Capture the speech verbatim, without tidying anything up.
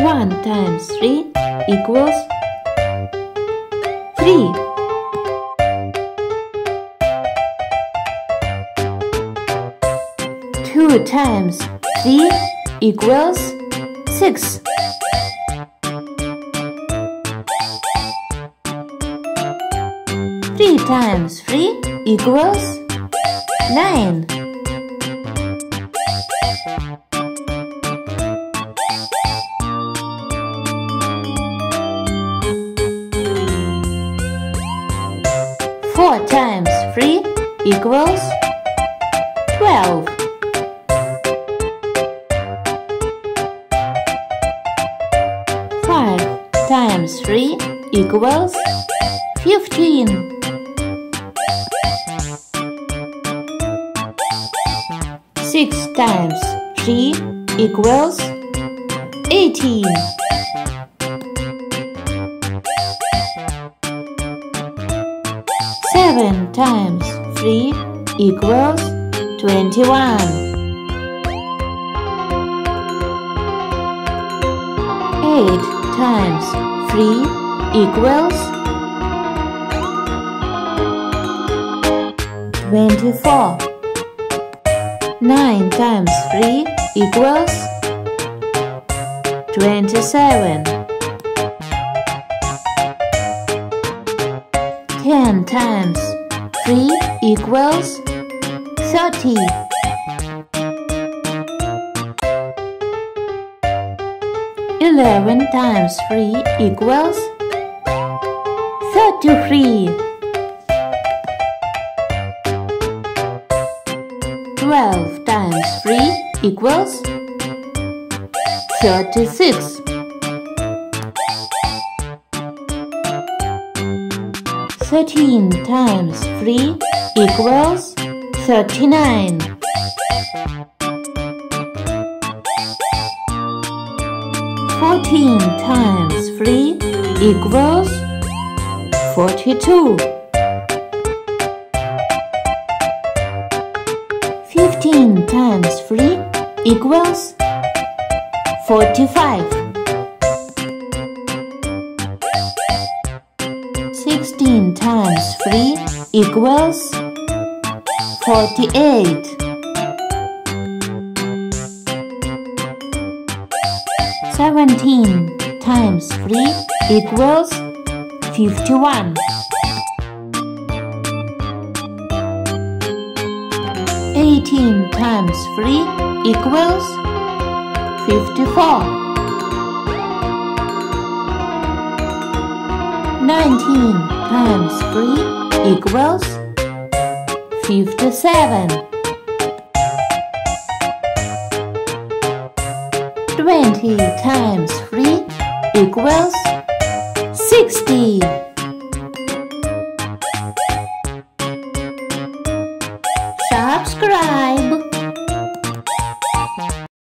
one times three equals three. two times three equals six. three times three equals nine. four times three equals twelve. five times three equals fifteen. six times three equals eighteen. seven times three equals twenty-one. eight times three equals twenty-four. nine times three equals twenty-seven. ten times three equals thirty. eleven times three equals thirty-three. twelve times three equals thirty-six. thirteen times three equals thirty-nine. fourteen times three equals forty-two. fifteen times three equals forty-five. sixteen times three equals forty-eight. seventeen times three equals fifty-one. eighteen times three equals fifty-four. nineteen times three equals fifty-seven. twenty times three equals sixty. Subscribe.